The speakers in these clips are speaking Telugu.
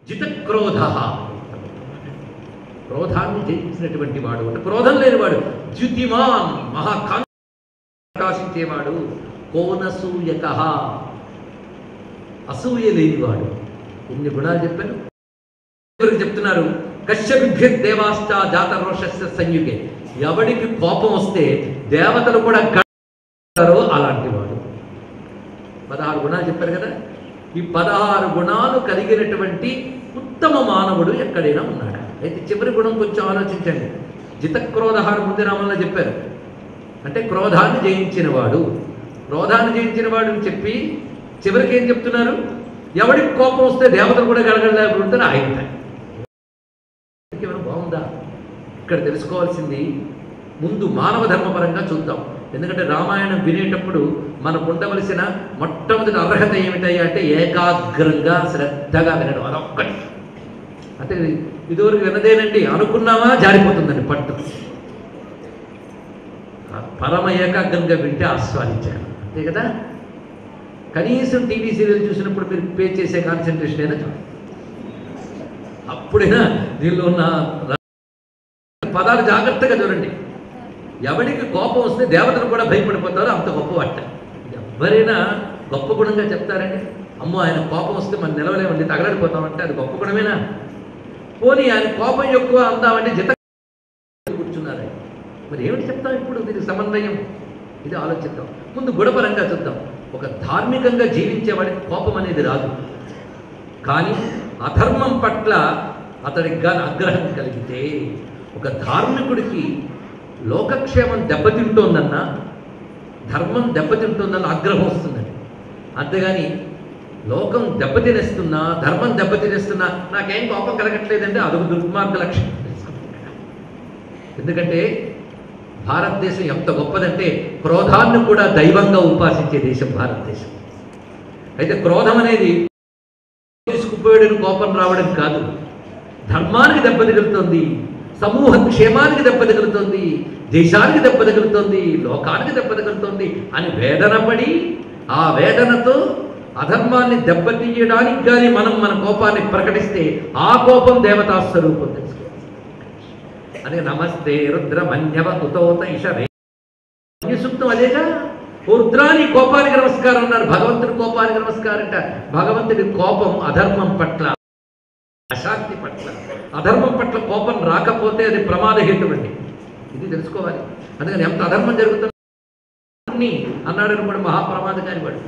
జితక్రోధ, క్రోధాన్ని జయించినటువంటి వాడు అంటే క్రోధం లేనివాడు. ద్యుతిమాన్, ప్రకాశించేవాడు. కోనసూయక, అసూయ లేనివాడు. ఎన్ని గుణాలు చెప్పారు. చెప్తున్నారు కశ్యపిభ్య దేవాశ్చ జాత రోషస్య సంయుగే. ఎవడికి కోపం వస్తే దేవతలు కూడా గడతారో అలాంటి వాడు. 16 గుణాలు చెప్పారు కదా. ఈ 16 గుణాలు కలిగినటువంటి ఉత్తమ మానవుడు ఎక్కడైనా ఉన్నాడు. అయితే చివరి గుణం కొంచెం ఆలోచించండి. జితక్రోధహారు ముందు నామంలో చెప్పారు అంటే క్రోధాన్ని జయించిన వాడు. క్రోధాన్ని జయించిన వాడు అని చెప్పి చివరికి ఏం చెప్తున్నారు? ఎవడికి కోపం వస్తే దేవతలు కూడా గడగడలేకపోతారు ఆయన. ఏమైనా బాగుందా? ఇక్కడ తెలుసుకోవాల్సింది ముందు మానవ ధర్మపరంగా చూద్దాం. ఎందుకంటే రామాయణం వినేటప్పుడు మనకు ఉండవలసిన మొట్టమొదటి అర్హత ఏమిటయ్యా అంటే ఏకాగ్రంగా శ్రద్ధగా వినడం. అదొక్కటి. అంటే ఇదివరకు వినదేనండి అనుకున్నామా జారిపోతుందండి పట్టు. పరమ ఏకాగ్రంగా వింటే ఆస్వాదించాను అంతే కదా. కనీసం టీవీ సీరియల్ చూసినప్పుడు మీరు పే చేసే కాన్సన్ట్రేషన్ అయినా చూడండి. అప్పుడైనా దీనిలో ఉన్న పదాలు జాగ్రత్తగా చూడండి. ఎవడికి కోపం వస్తే దేవతలు కూడా భయపడిపోతారో అంత గొప్పవాట. ఎవరైనా గొప్ప గుణంగా చెప్తారండి. అమ్మో ఆయన కోపం వస్తే మనం నిలవలేమండి తగలడిపోతామంటే అది గొప్ప గుణమేనా? పోనీ ఆయన కోపం ఎక్కువ అందామంటే జిత కూర్చున్నారు. మరి ఏమిటి చెప్తాం ఇప్పుడు దీనికి సమన్వయం? ఇది ఆలోచిద్దాం. ముందు గుణపరంగా చూద్దాం. ఒక ధార్మికంగా జీవించేవాడికి కోపం అనేది రాదు. కానీ అధర్మం పట్ల అతడికి కానీ ఆగ్రహం కలిగితే, ఒక ధార్మికుడికి లోకక్షేమం దెబ్బతింటోందన్నా ధర్మం దెబ్బతింటోందన్న ఆగ్రహం వస్తుందండి. అంతేగాని లోకం దెబ్బతినేస్తున్నా ధర్మం దెబ్బతినేస్తున్నా నాకేం కోపం కలగట్లేదంటే అదొక దుర్మార్గ లక్షణం. ఎందుకంటే భారతదేశం ఎంత గొప్పదంటే క్రోధాన్ని కూడా దైవంగా ఉపాసించే దేశం భారతదేశం. అయితే క్రోధం అనేది తీసుకుపోయాడని కోపం రావడం కాదు, ధర్మానికి దెబ్బ తగులుతోంది, సమూహ క్షేమానికి దెబ్బ తగులుతోంది, దేశానికి దెబ్బ తగులుతోంది, లోకానికి దెబ్బ తగులుతోంది అని వేదన పడి ఆ వేదనతో అధర్మాన్ని దెబ్బతీయడానికి కానీ మనం మన కోపాన్ని ప్రకటిస్తే ఆ కోపం దేవతా స్వరూపం తెలుసుకోవాలి. అదే నమస్తే రుద్రమన్యవ కుతోత ఇషవే సూక్తం అదేగా. ఓ రుద్రాని కోపానికి నమస్కారం అన్నారు. భగవంతుడి కోపానికి నమస్కారం అంట. భగవంతుడి కోపం అధర్మం పట్ల, అశాంతి పట్ల, అధర్మం పట్ల కోపం రాకపోతే అది ప్రమాదహేతు అండి. ఇది తెలుసుకోవాలి. అందుకని ఎంత అధర్మం జరుగుతుంది అన్నాడని కూడా మహాప్రమాదకారి వాడు.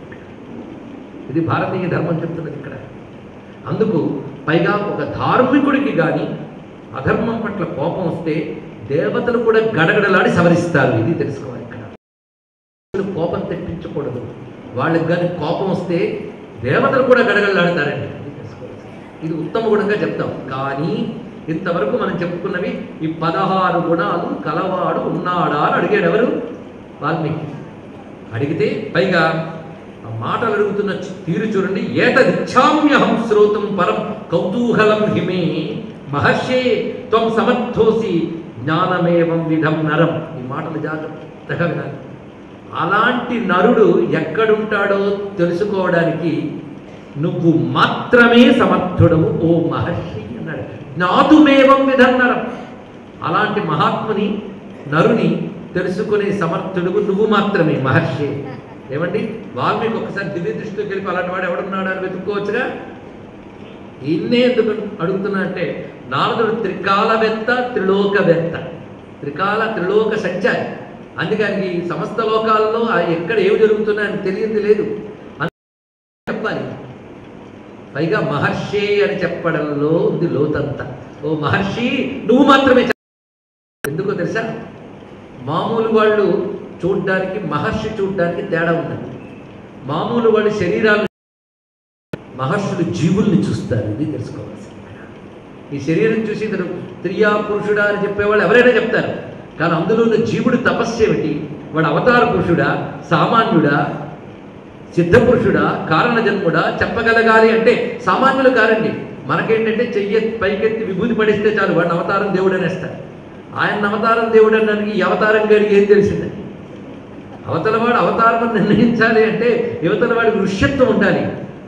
ఇది భారతీయ ధర్మం చెప్తున్నది ఇక్కడ. అందుకు పైగా ఒక ధార్మికుడికి కానీ అధర్మం పట్ల కోపం వస్తే దేవతలు కూడా గడగడలాడి సవరిస్తారు. ఇది తెలుసుకోవాలి. ఇక్కడ కోపం తెప్పించకూడదు. వాళ్ళకి కానీ కోపం వస్తే దేవతలు కూడా గడగడలాడతారండి. ఇది తెలుసుకోవాలి. ఇది ఉత్తమ గుణంగా చెప్తాం. కానీ ఇంతవరకు మనం చెప్పుకున్నవి ఈ 16 గుణాలు కలవాడు ఉన్నాడా అని అడిగాడు ఎవరు? వాల్మీకి. అడిగితే పైగా ఆ మాటలు అడుగుతున్న తీరు చూడండి. ఏతదిచ్ఛామ్యహం శ్రోతం పరం కౌతూహలం హిమే మహర్షే త్వం సమర్థోసి జ్ఞానమేవం విధం నరం. ఈ మాటలు జాగ్రత్తగా వినాలి. అలాంటి నరుడు ఎక్కడుంటాడో తెలుసుకోవడానికి నువ్వు మాత్రమే సమర్థుడవు ఓ మహర్షి అన్నాడు. జ్ఞాతుమేవం విధం నరం. అలాంటి మహాత్ముని నరుని తెలుసుకునే సమర్థుడు నువ్వు మాత్రమే మహర్షి. ఏమండి వాల్మీకి ఒకసారి దివ్య దృష్టిలోకి వెళ్ళి అలాంటి వాడు ఎవడున్నాడు అని వెతుక్కోవచ్చుగా. ఇన్నే ఎందుకు అడుగుతున్నా అంటే నారదుడు త్రికాలవేత్త, త్రిలోకవేత్త, త్రిలోక సంచారి. అందుకని సమస్త లోకాల్లో ఎక్కడ ఏమి జరుగుతున్నాయని తెలియంది లేదు చెప్పాలి. పైగా మహర్షి అని చెప్పడంలో ఉంది లోతంతా. ఓ మహర్షి నువ్వు మాత్రమే. ఎందుకో తెలుసా? మామూలు వాళ్ళు చూడ్డానికి మహర్షి చూడ్డానికి తేడా ఉన్నది. మామూలు వాళ్ళు శరీరాలు, మహర్షులు జీవుల్ని చూస్తారు. ఇది తెలుసుకోవాల్సింది. ఈ శరీరం చూసి ఇతను స్త్రీయా పురుషుడా అని చెప్పేవాళ్ళు ఎవరైనా చెప్తారు. కానీ అందులో ఉన్న జీవుడు తపస్సు ఏమిటి? వాడు అవతార పురుషుడా, సామాన్యుడా, సిద్ధపురుషుడా, కారణజన్ముడా చెప్పగలగాలి అంటే సామాన్యులు కారండి. మనకేంటంటే చెయ్యి పైకెత్తి విభూతి పడిస్తే చాలు వాడిని అవతారం దేవుడు అనేస్తారు. ఆయన అవతారం దేవుడు అనడానికి ఈ అవతారం గారికి ఏం తెలిసిందండి? అవతల వాడు అవతారం నిర్ణయించాలి అంటే యువతల వాడికి ఋష్యత్వం ఉండాలి.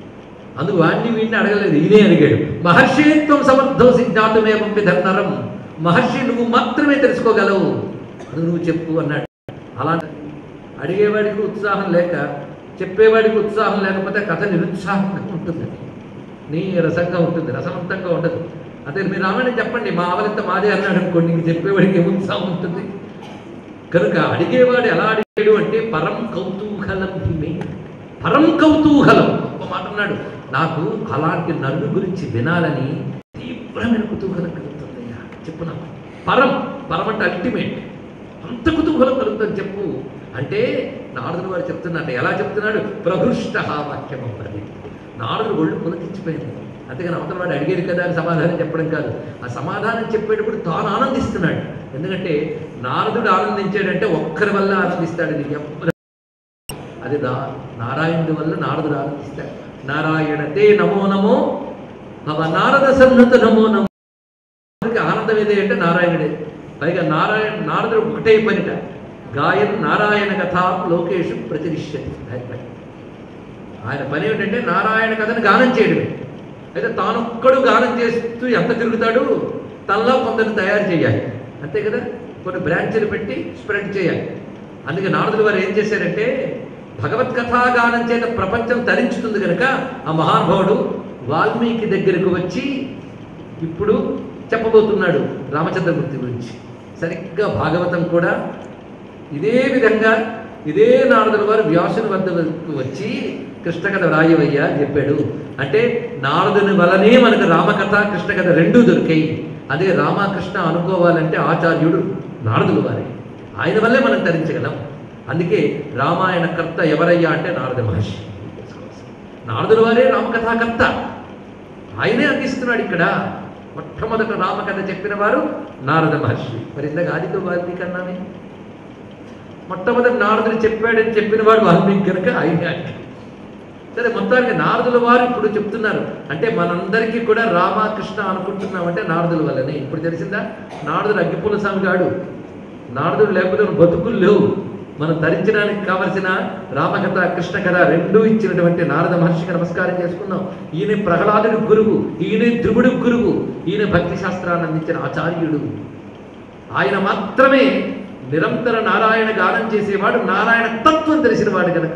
అందుకు వాడిని వీడిని అడగలేదు, ఈయనే అడిగాడు. మహర్షిత్వం సమర్థోసి జ్ఞాతమేవం విధన్నరం, మహర్షి నువ్వు మాత్రమే తెలుసుకోగలవు, అది నువ్వు చెప్పు అన్నాడు. అలా అడిగేవాడికి ఉత్సాహం లేక, చెప్పేవాడికి ఉత్సాహం లేకపోతే కథ నిరుత్సాహంగా ఉంటుంది, నీరసంగా ఉంటుంది, రసవంతంగా ఉండదు. అదే మీరు రామాయణం చెప్పండి, మా ఆవలింత మాదే అన్నాడు అనుకోండి, ఇంక చెప్పేవాడికి ఏం ఉత్సాహం ఉంటుంది. కనుక అడిగేవాడు ఎలా అడిగాడు అంటే పరం కౌతూహలం హిమే, పరం కౌతూహలం, గొప్ప మాట అన్నాడు. నాకు అలాంటి నరుడు గురించి వినాలని తీవ్రమైన కుతూహలం కలుగుతుందయ్యా, చెప్పు నాకు. పరం, పరం అంటే అల్టిమేట్, అంత కుతూహలం కలుగుతుంది చెప్పు అంటే నారదుడు వారు చెప్తున్నట్టు. ఎలా చెప్తున్నాడు? ప్రహృష్ట వాక్యం అవుతుంది. నారదుడు ఒళ్ళు పులకించిపోయింది. అంతేగాని అవతల వాడు అడిగేది కదా అని సమాధానం చెప్పడం కాదు, ఆ సమాధానం చెప్పేటప్పుడు తాను ఆనందిస్తున్నాడు. ఎందుకంటే నారదుడు ఆనందించాడంటే ఒక్కరి వల్ల ఆనందిస్తాడు, నీకు ఎప్పుడు అది నారాయణుడి వల్ల నారదుడు ఆనందిస్తాడు. నారాయణతే నమో నమో భవ నారద సన్నుత నమో నమో. ఆనందం ఏదే అంటే నారాయణుడే. పైగా నారదుడు ఒకటే పనిట, గాయన్ నారాయణ కథా లోకేషు ప్రతిరిష్యతి. ఆయన పని ఏమిటంటే నారాయణ కథను గానం చేయడమే. అయితే తానొక్కడు గానం చేస్తూ ఎంత తిరుగుతాడు, తనలో కొందరు తయారు చేయాలి, అంతే కదా, కొన్ని బ్రాంచ్లు పెట్టి స్ప్రెడ్ చేయాలి. అందుకే నారదుడు వారు ఏం చేశారంటే భగవత్కథాగానం చేత ప్రపంచం తరించుతుంది కనుక ఆ మహానుభావుడు వాల్మీకి దగ్గరకు వచ్చి ఇప్పుడు చెప్పబోతున్నాడు రామచంద్రమూర్తి గురించి. సరిగ్గా భాగవతం కూడా ఇదే విధంగా ఇదే నారదుడు వారు వ్యాసుని వద్దకు వచ్చి కృష్ణకథ రాయవయ్యా అని చెప్పాడు. అంటే నారదుని వలనే మనకు రామకథ కృష్ణకథ రెండూ దొరికాయి. అదే రామకృష్ణ అనుకోవాలంటే ఆచార్యుడు నారదుడు వారే, ఆయన వల్లే మనం తరించగలం. అందుకే రామాయణ కర్త ఎవరయ్యా అంటే నారద మహర్షి. నారదుడు వారే రామకథాకర్త, ఆయనే అందిస్తున్నాడు ఇక్కడ. మొట్టమొదట రామకథ చెప్పిన వారు నారద మహర్షి. మరి ఇందాక ఆదితో వాల్మీకి అన్నామే, మొట్టమొదటి నారదుడు చెప్పాడని చెప్పిన వాడు వాల్మీకి కనుక ఆయనే. సరే, మొత్తానికి నారదుల వారు ఇప్పుడు చెప్తున్నారు. అంటే మనందరికీ కూడా రామకృష్ణ అనుకుంటున్నామంటే నారదుల వల్లనే. ఇప్పుడు తెలిసిందా, నారదుడు అగ్గిపుల్ల స్వామి గాడు. నారదుడు లేకపోతే బతుకులు లేవు. మనం ధరించడానికి కావలసిన రామకథ కృష్ణ కథ రెండూ ఇచ్చినటువంటి నారద మహర్షికి నమస్కారం చేసుకున్నాం. ఈయన ప్రహ్లాదుడి గురువు, ఈయన ధ్రువుడి గురువు, ఈయన భక్తి శాస్త్రాన్ని అందించిన ఆచార్యుడు. ఆయన మాత్రమే నిరంతర నారాయణ గానం చేసేవాడు, నారాయణ తత్వం తెలిసినవాడు కనుక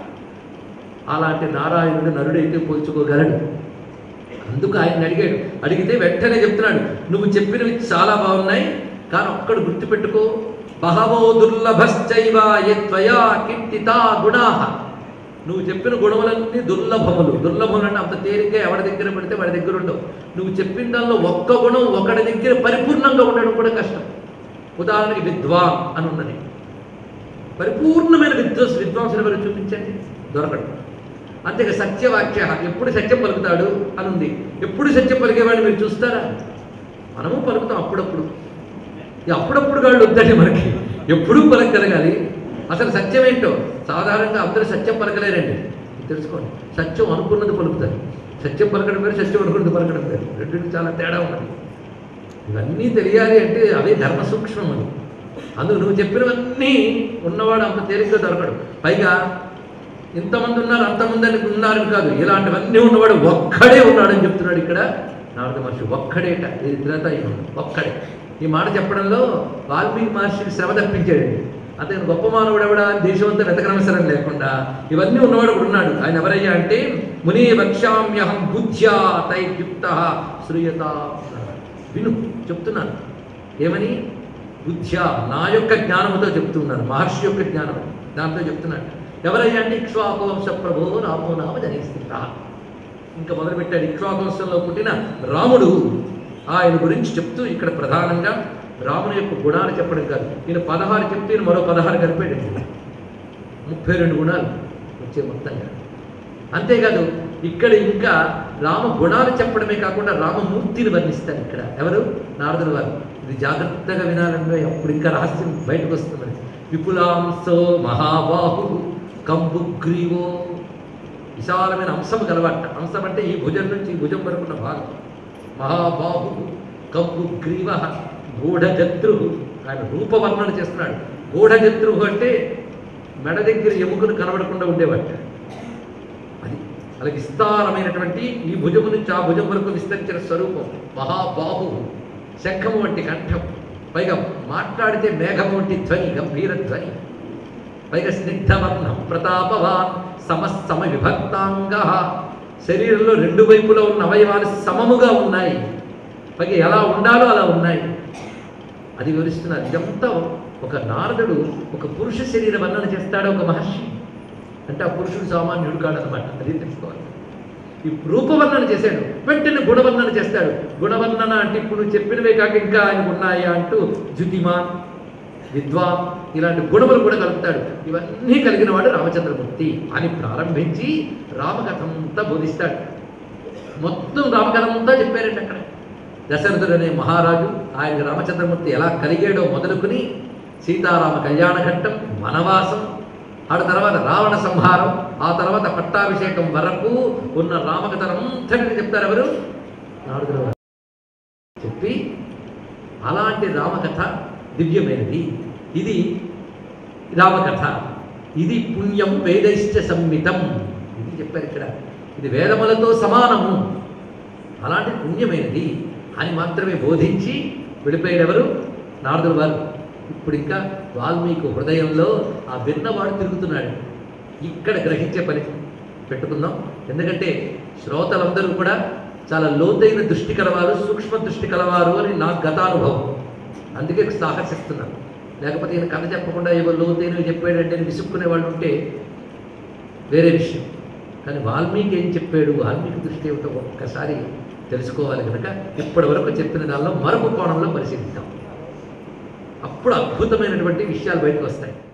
అలాంటి నారాయణుడు నరుడైతే పోల్చుకోగలడు. అందుకు ఆయన అడిగాడు. అడిగితే వెంటనే చెప్తున్నాడు, నువ్వు చెప్పినవి చాలా బాగున్నాయి, కానీ ఒక్కడు గుర్తుపెట్టుకో, బహవో దుర్లభశ్చైవ యత్వయా కీర్తితా గుణాః. నువ్వు చెప్పిన గుణములన్నీ దుర్లభములు. దుర్లభములు అంటే అంత తేలిగ్గా ఎవరి దగ్గర పడితే వాడి దగ్గర ఉండవు. నువ్వు చెప్పిన దానిలో ఒక్క గుణం ఒకడి దగ్గర పరిపూర్ణంగా ఉండడం కూడా కష్టం. ఉదాహరణకి విద్వాన్ అని ఉన్నది, పరిపూర్ణమైన విద్వాంసులు ఎవరు చూపించండి, దొరకడు. అంతేగా సత్యవాక్య, ఎప్పుడు సత్యం పలుకుతాడు అని ఉంది. ఎప్పుడు సత్యం పలికేవాడిని మీరు చూస్తారా? మనము పలుకుతాం అప్పుడప్పుడు. ఈ అప్పుడప్పుడు వాళ్ళు వద్దండి మనకి, ఎప్పుడూ పలకగలగాలి. అసలు సత్యం ఏంటో సాధారణంగా అందరూ సత్యం పలకలేరండి, తెలుసుకోండి. సత్యం అనుకున్నది పలుకుతారు, సత్యం పలకడం పేరు, సత్యం అనుకున్నది పలకడం పేరు, రెండింటికి చాలా తేడా ఉన్నది. ఇవన్నీ తెలియాలి అంటే అవే ధర్మ సూక్ష్మం అని. అందుకు నువ్వు చెప్పినవన్నీ ఉన్నవాడు అంత తేలిగ్గా దొరకడు. పైగా ఇంతమంది ఉన్నారు అంతమంది అని ఉన్నారని కాదు, ఇలాంటివన్నీ ఉన్నవాడు ఒక్కడే ఉన్నాడని చెప్తున్నాడు ఇక్కడ నారద మహర్షి. ఒక్కడేట, ఇది త్రేతాయుగం, ఒక్కడే. ఈ మాట చెప్పడంలో వాల్మీకి మహర్షికి శ్రమ తప్పించాడండి. అతను గొప్ప మానవుడు ఎవడా, దేశమంతా వెతకనవసరం లేకుండా ఇవన్నీ ఉన్నవాడు కూడా ఉన్నాడు. ఆయన ఎవరయ్యా అంటే ముని వక్ష్యామ్యహం బుద్ధ్యా తైర్యుక్త శ్రూయత. విను, చెప్తున్నాను ఏమని, బుద్ధ్యా, నా యొక్క జ్ఞానముతో చెప్తున్నాను, మహర్షి యొక్క జ్ఞానం దాంతో చెప్తున్నాడు. ఎవరయ్యా అంటే ఇక్ష్వాకు వంశ ప్రభో రామో నామ జనేస్థిత. ఇంకా మొదలుపెట్టాడు, ఇక్ష్వాకు వంశంలో పుట్టిన రాముడు, ఆయన గురించి చెప్తూ ఇక్కడ ప్రధానంగా రాముని యొక్క గుణాలు చెప్పడం కాదు. ఈయన 16 చెప్తే ఈయన మరో 16 కలిపాడండి, 32 గుణాలు వచ్చే మొత్తంగా. అంతేకాదు ఇక్కడ ఇంకా రామ గుణాలు చెప్పడమే కాకుండా రామమూర్తిని వర్ణిస్తారు ఇక్కడ ఎవరు, నారదుల వారు. ఇది జాగ్రత్తగా వినాలంటే అప్పుడు ఇంకా రహస్యం బయటకు వస్తుంది. విపులాంశో మహాబాహు కంబుగ్రీవో, విశాలమైన అంశం గలవాట. అంశం అంటే ఈ భుజం నుంచి ఈ భుజం వరకు ఉన్న భాగం. మహాబాహు కంబుగ్రీవ గూఢజత్రు, ఆయన రూపవర్ణన చేస్తున్నాడు. గూఢజత్రు అంటే మెడ దగ్గర ఎముకను కనబడకుండా ఉండేవాట. అది అలాగే విస్తారమైనటువంటి ఈ భుజము నుంచి ఆ భుజం వరకు విస్తరించిన స్వరూపం, మహాబాహు, శంఖము వంటి కంఠం, పైగా మాట్లాడితే మేఘము వంటి ధ్వని, గంభీర ధ్వని, పైగా స్నిగ్ధవర్ణం ప్రతాపవాన్ సమస్తమ విభక్తాంగ, శరీరంలో రెండు వైపులో ఉన్న అవయవాలు సమముగా ఉన్నాయి, పైగా ఎలా ఉండాలో అలా ఉన్నాయి. అది వివరిస్తున్నారు. ఇదంతా ఒక నారదుడు ఒక పురుష శరీర వర్ణన చేస్తాడు ఒక మహర్షి అంటే, ఆ పురుషుడు సామాన్యుడు కాడనమాట. అది తెలుసుకోవాలి. ఈ రూపవర్ణన చేశాడు, వెంటనే గుణవర్ణన చేస్తాడు. గుణవర్ణన అంటే ఇప్పుడు చెప్పినవే కాక ఇంకా ఆయనకు ఉన్నాయా అంటూ జ్యుతిమాన్, విద్వాన్ ఇలాంటి గుణములు కూడా కలుపుతాడు. ఇవన్నీ కలిగిన వాడు రామచంద్రమూర్తి అని ప్రారంభించి రామకథంతా బోధిస్తాడు. మొత్తం రామకథంతా చెప్పారండి అక్కడ. దశరథుడు అనే మహారాజు ఆయన రామచంద్రమూర్తి ఎలా కలిగాడో మొదలుకుని సీతారామ కళ్యాణ ఘట్టం, వనవాసం, ఆ తర్వాత రావణ సంహారం, ఆ తర్వాత పట్టాభిషేకం వరకు ఉన్న రామకథనంతటిని చెప్తారు ఎవరు? నారదుల వారు చెప్పి, అలాంటి రామకథ దివ్యమైనది, ఇది రామకథ, ఇది పుణ్యం వేదైశ్చ సంమితం, ఇది చెప్పారు ఇక్కడ. ఇది వేదములతో సమానము, అలాంటి పుణ్యమైనది అని మాత్రమే బోధించి వెళ్ళిపోయాడు ఎవరు? నారదుల వారు. ఇప్పుడు ఇంకా వాల్మీకి హృదయంలో ఆ విన్నవాడు తిరుగుతున్నాడు. ఇక్కడ గ్రహించే పని పెట్టుకుందాం. ఎందుకంటే శ్రోతలందరూ కూడా చాలా లోతైన దృష్టి కలవారు, సూక్ష్మ దృష్టి కలవారు అని నాకు గతానుభవం. అందుకే సాహసిస్తున్నాను. లేకపోతే ఈయన కథ చెప్పకుండా ఏవో లోతైనవి చెప్పాడంటే విసుక్కునే వాళ్ళు ఉంటే వేరే విషయం. కానీ వాల్మీకి ఏం చెప్పాడు, వాల్మీకి దృష్టి ఏమిటో ఒక్కసారి తెలుసుకోవాలి కనుక ఇప్పటి వరకు చెప్పిన దానిలో మరొక కోణంలో పరిశీలిద్దాం. అప్పుడు అద్భుతమైనటువంటి విషయాలు బయటకు వస్తాయి.